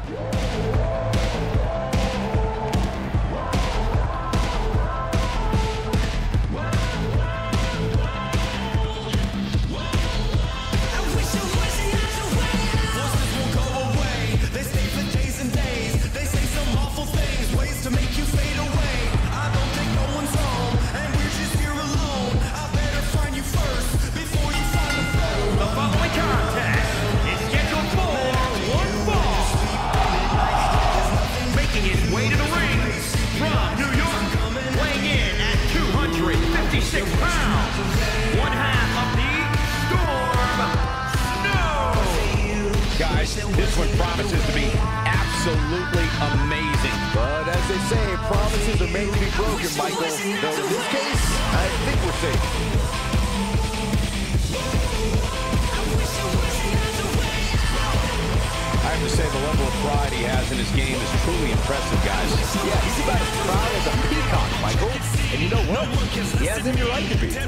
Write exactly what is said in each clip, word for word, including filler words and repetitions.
This one promises to be absolutely amazing. But as they say, promises are made to be broken, Michael. Though in this case, I think we're safe. I have to say, the level of pride he has in his game is truly impressive, guys. Yeah, he's about as proud as a peacock, Michael. And you know what? He has every right to be.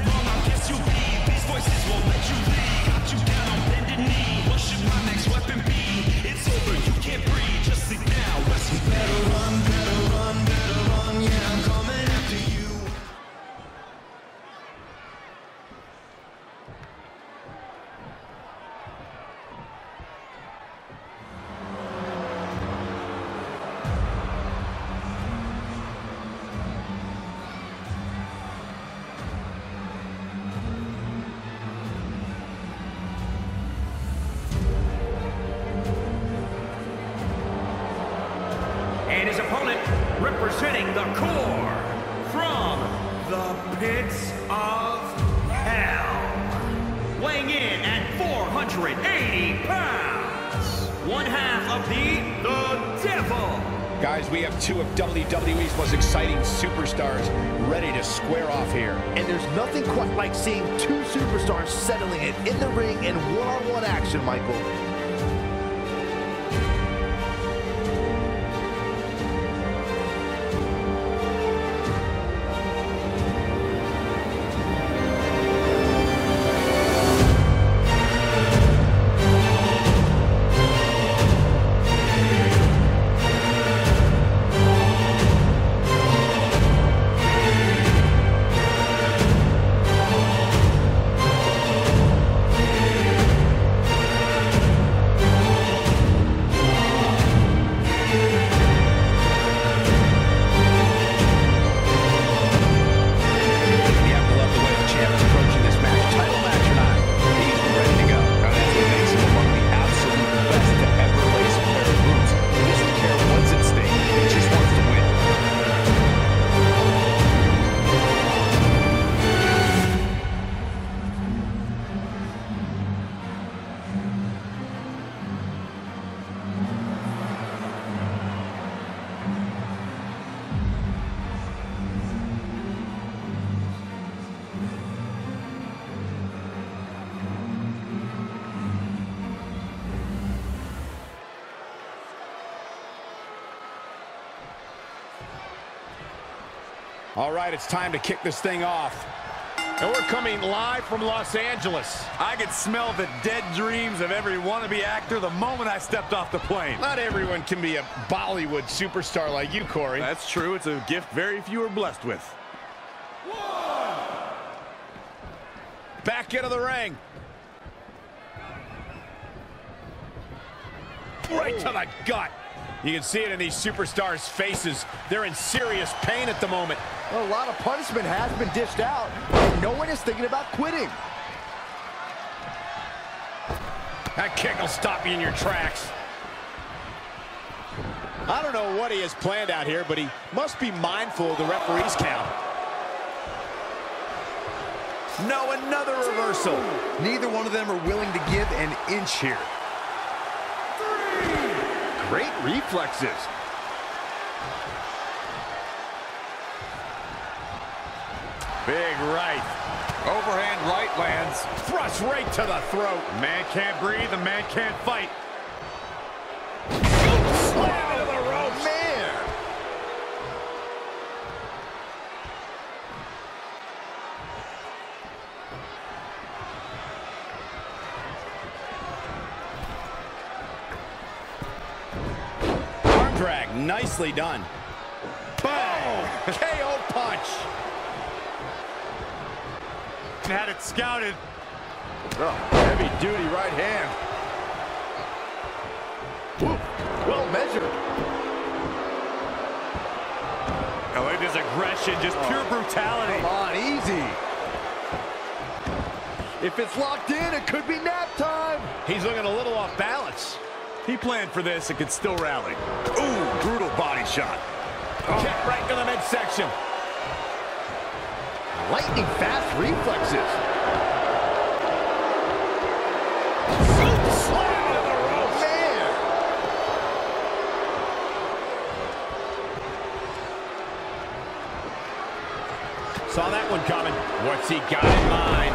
And his opponent, representing the core, from the pits of hell, weighing in at four hundred eighty pounds, one half of the The Devil. Guys, we have two of W W E's most exciting superstars ready to square off here. And there's nothing quite like seeing two superstars settling it in the ring in one-on-one action, Michael. All right, it's time to kick this thing off. And we're coming live from Los Angeles. I could smell the dead dreams of every wannabe actor the moment I stepped off the plane. Not everyone can be a Bollywood superstar like you, Corey. That's true. It's a gift very few are blessed with. One. Back into the ring. Right to the gut. You can see it in these superstars' faces. They're in serious pain at the moment. Well, a lot of punishment has been dished out, and no one is thinking about quitting. That kick will stop you in your tracks. I don't know what he has planned out here, but he must be mindful of the referee's count. No, another reversal. Neither one of them are willing to give an inch here. Great reflexes. Big right. Overhand right lands. Thrust right to the throat. Man can't breathe, the man can't fight. Slam into the ropes. Man! drag. Nicely done. Bang! Oh, K O punch. Had it scouted. Oh, heavy duty right hand. Woo, well measured. Oh, look at his aggression, just oh. pure brutality. Come on, easy. If it's locked in, it could be nap time. He's looking a little off balance. He planned for this and could still rally. Ooh, brutal body shot. Oh. Kick right to the midsection. Lightning fast reflexes. Slam into the ropes. Man. Saw that one coming. What's he got in mind?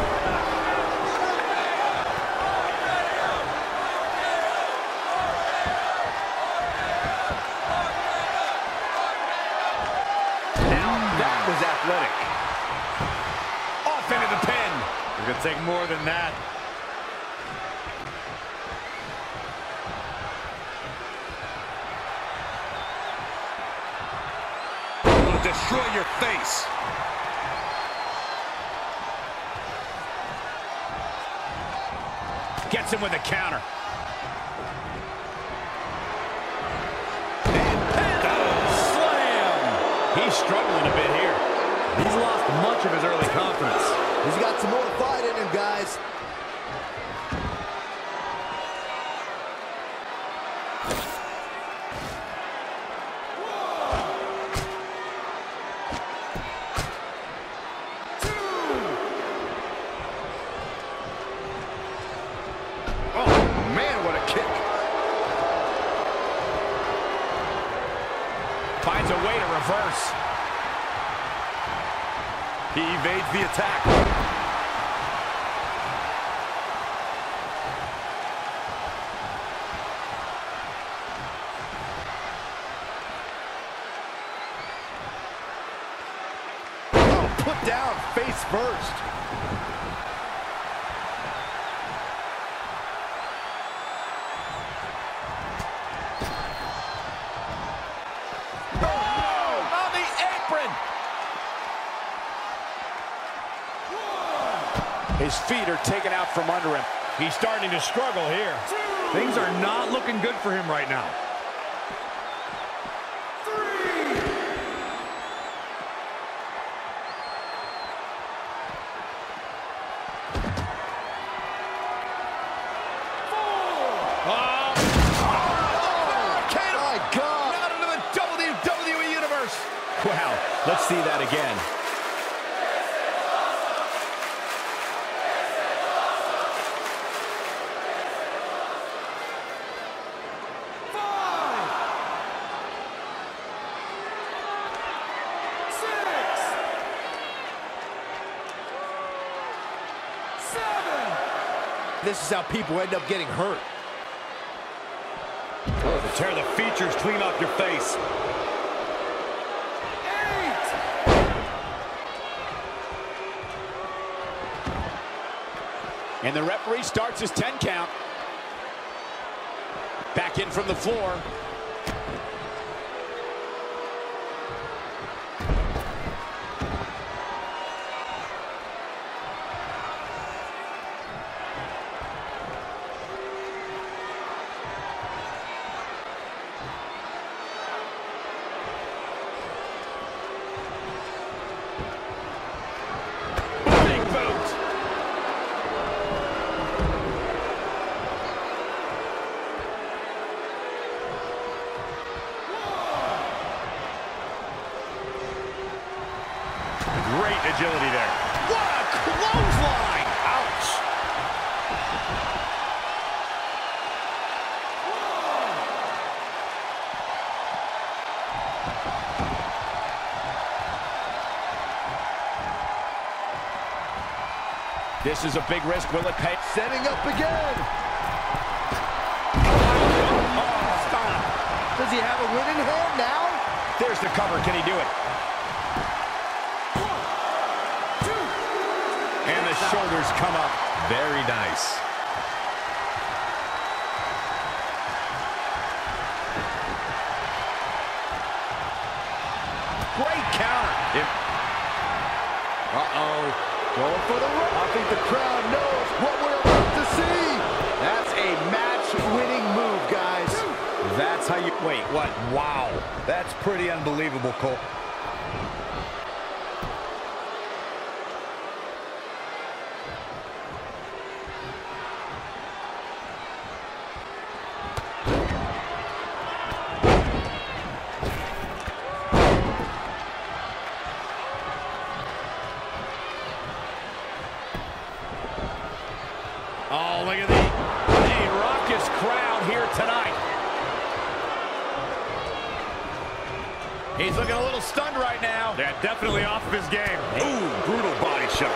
Athletic. Off into the pin. It's going to take more than that. It'll destroy your face. Gets him with a counter. He's struggling a bit here. He's lost much of his early confidence. He's got some more fight in him, guys. Oh, man, what a kick. Finds a way to reverse. He evades the attack. Oh, put down face first. His feet are taken out from under him. He's starting to struggle here. Things are not looking good for him right now. Three. Four. Oh, Oh, my God. not into the W W E Universe. Wow, let's see that again. This is how people end up getting hurt. Oh, to tear the features clean off your face. Eight. And the referee starts his ten count. Back in from the floor. Great agility there. What a clothesline! Ouch! This is a big risk. Will it pay? Setting up again. Oh, stop. Does he have a winning hand now? There's the cover. Can he do it? And the shoulders come up. Very nice. Wait, what? Wow, that's pretty unbelievable, Cole. Oh, look at the, the raucous crowd here tonight. He's looking a little stunned right now. Yeah, definitely off of his game. Ooh, brutal body shot.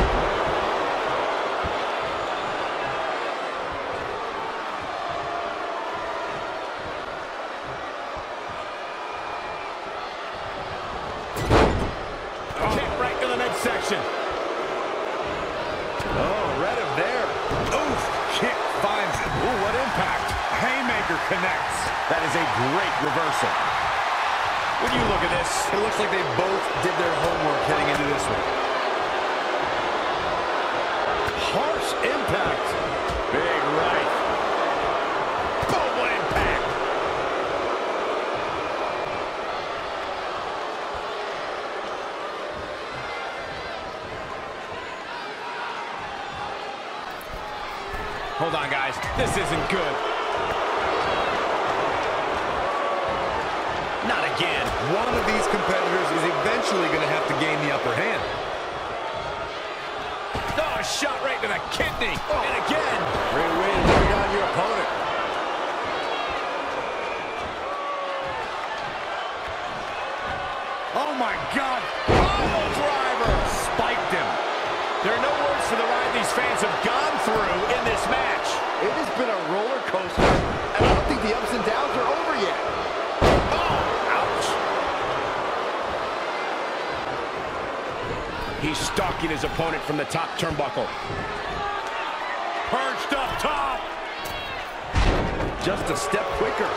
Oh. Kick right to the midsection. Oh, read him there. Oof, kick finds it. Ooh, what impact. Haymaker connects. That is a great reversal. When you look at this, it looks like they both did their homework heading into this one. Harsh impact. Big right. Boom, what impact. Hold on, guys. This isn't good. Not again. One of these competitors is eventually going to have to gain the upper hand. Oh, shot right to the kidney. Oh. And again. Great way to bring on your opponent. Oh, my God. Oh, driver. Spiked him. There are no words for the ride these fans have gone through in this match. It has been a roller coaster, and I don't think the ups and downs are over yet. He's stalking his opponent from the top turnbuckle. Perched up top. Just a step quicker.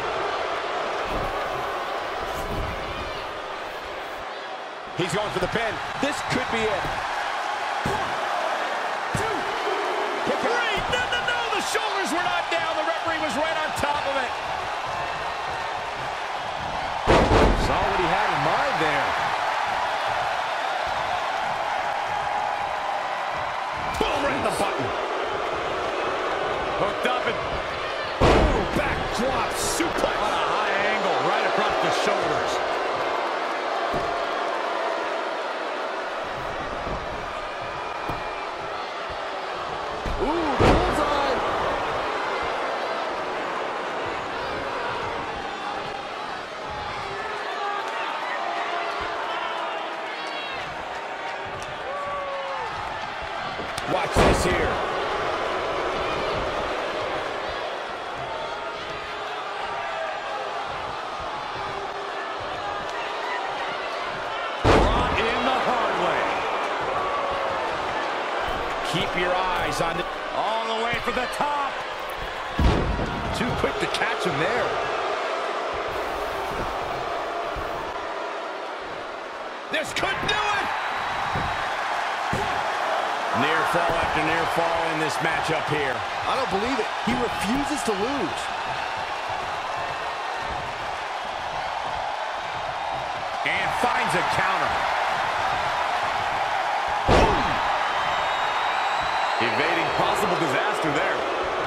He's going for the pin. This could be it. One, two, three. No, no, no. The shoulders were not down. The referee was right on top of it. Saw what he had in mind there. The button. Hooked up and ooh, backdrop suplex. On a high angle, right across the shoulders. Ooh, bullseye. Watch this here. Brought in the hard way. Keep your eyes on the... All the way for the top. Too quick to catch him there. This could do it! Near fall after near fall in this matchup here. I don't believe it. He refuses to lose. And finds a counter. Boom. Evading possible disaster there.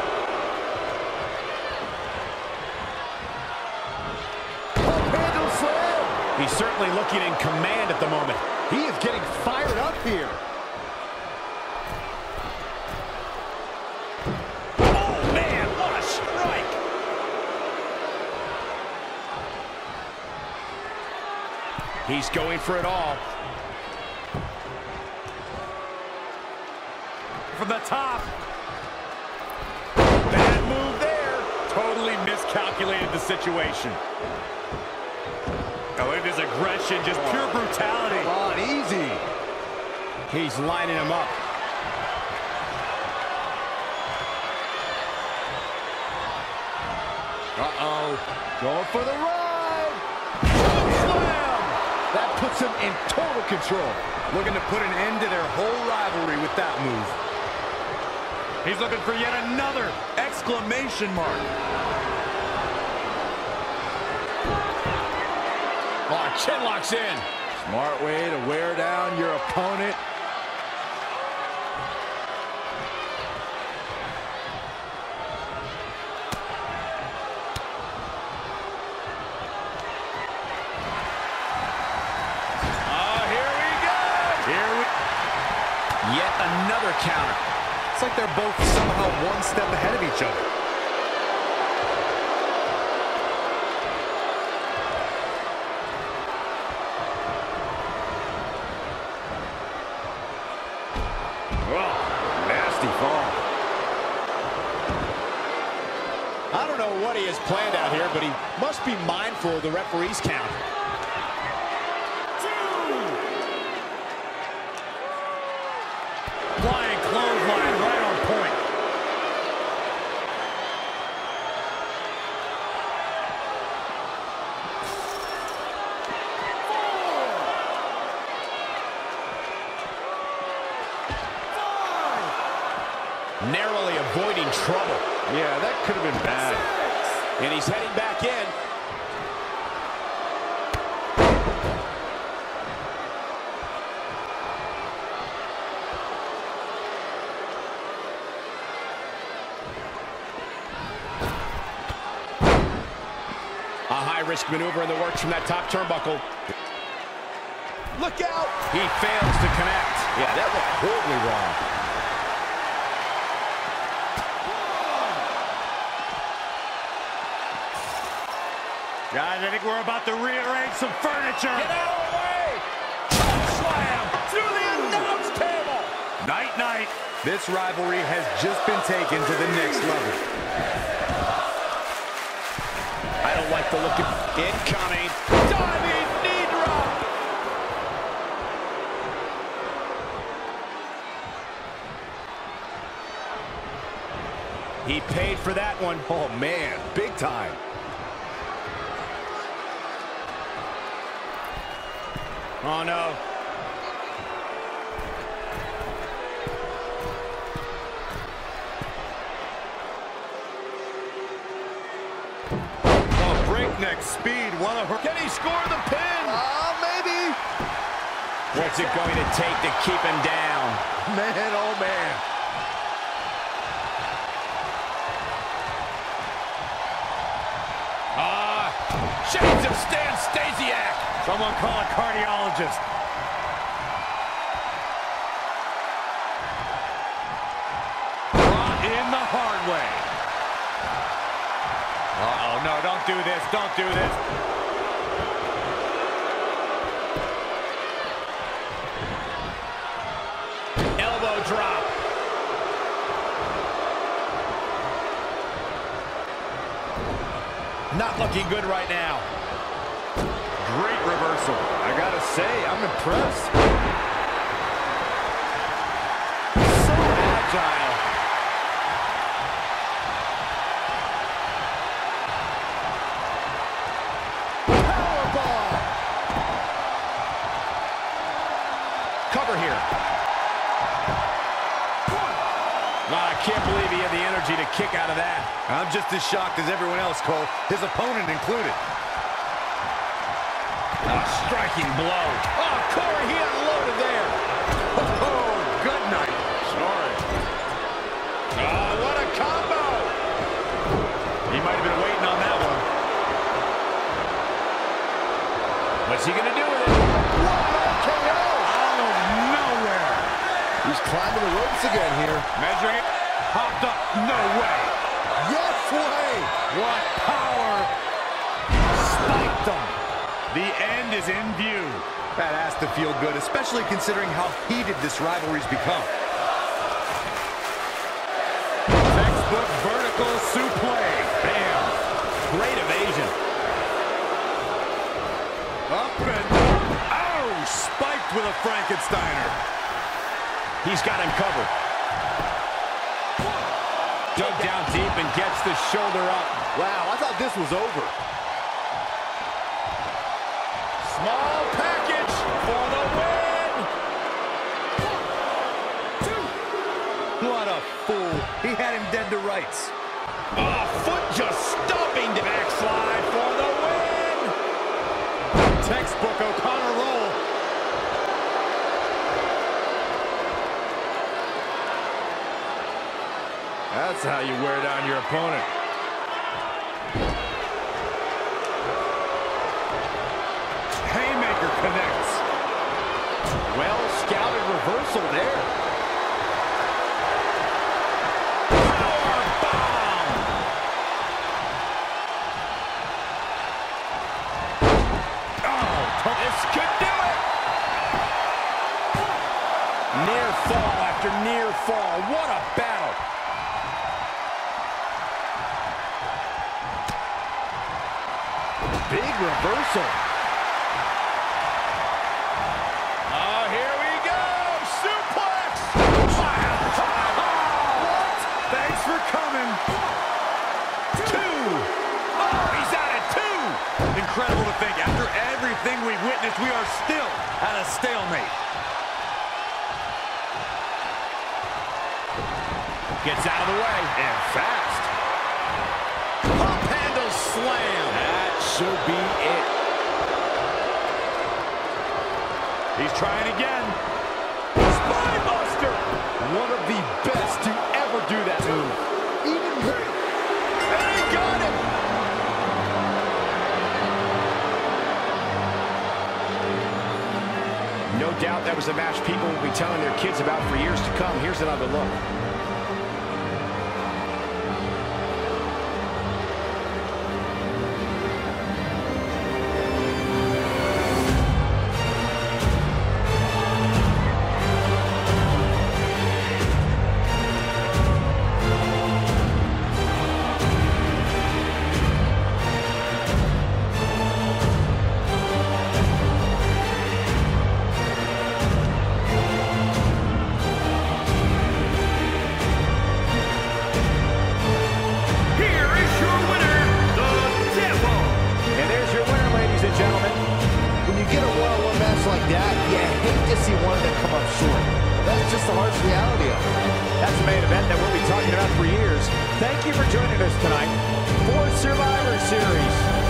A pendulum slam. He's certainly looking in command at the moment. He is getting fired up here. He's going for it all. From the top. Bad move there. Totally miscalculated the situation. Oh, it is aggression, just pure brutality. Come on, easy. He's lining him up. Uh-oh. Going for the ride. Slam. That puts him in total control. Looking to put an end to their whole rivalry with that move. He's looking for yet another exclamation mark. Chin locks in. Smart way to wear down your opponent. Oh, here we go. Here we Yet another counter. It's like they're both somehow one step ahead of each other. I don't know what he has planned out here, but he must be mindful of the referee's count. Flying clothesline right on point. Narrowly avoiding trouble. Yeah, that could have been bad. And he's heading back in. A high-risk maneuver in the works from that top turnbuckle. Look out! He fails to connect. Yeah, that looked horribly wrong. Guys, I think we're about to rearrange some furniture. Get out of the way! Choke slam through the announce table! Night, night. This rivalry has just been taken to the next level. I don't like the look of incoming. Diving knee drop! He paid for that one. Oh, man, big time. Oh, no. Oh, breakneck speed. What a hurt. Can he score the pin? Uh, maybe. What's it going to take to keep him down? Man, oh, man. Ah, shades of Stan Stasiak. Someone call a cardiologist. Brought in the hard way. Uh-oh, no, don't do this, don't do this. Elbow drop. Not looking good right now. Great reversal. I gotta say, I'm impressed. So agile. Powerbomb. Cover here. Wow, I can't believe he had the energy to kick out of that. I'm just as shocked as everyone else, Cole, his opponent included. A striking blow. Oh, Corey, he unloaded there. Oh, good night. Sorry. Oh, what a combo. He might have been waiting on that one. What's he going to do with it? What K O? Out of nowhere. He's climbing the ropes again here. Measuring it. Popped up. No way. Yes way. What power. Spiked him. The end is in view. That has to feel good, especially considering how heated this rivalry's become. Textbook vertical suplex. Bam. Great evasion. Up and... Oh! Spiked with a Frankensteiner. He's got him covered. Dug down deep and gets the shoulder up. Wow, I thought this was over. Small package for the win. One, two. What a fool. He had him dead to rights. Oh, foot just stomping to backslide for the win. textbook O'Connor roll. That's how you wear down your opponent. Haymaker connects. Well scouted reversal there. Power bomb. Oh, this could do it. Near fall after near fall. What a battle. Big reversal. Oh, here we go. Suplex. what? Thanks for coming. Two. Oh, he's out at two. Incredible to think, after everything we've witnessed, we are still at a stalemate. Gets out of the way. And fast. Pop handle slam. That should be it. He's trying again. Spine buster. One of the best to ever do that move. Even great. And he got him. No doubt that was a match people will be telling their kids about for years to come. Here's another look. Like that, you hate to see one of them come up short. That's just the harsh reality of it. That's a main event that we'll be talking about for years. Thank you for joining us tonight for Survivor Series.